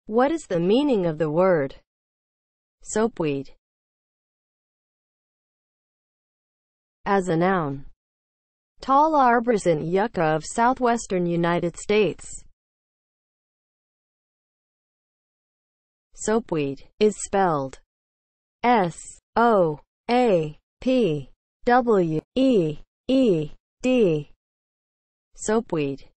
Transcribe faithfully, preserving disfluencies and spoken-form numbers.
What is the meaning of the word soapweed as a noun? Tall arborescent yucca of southwestern United States. Soapweed is spelled S O A P W E E D. Soapweed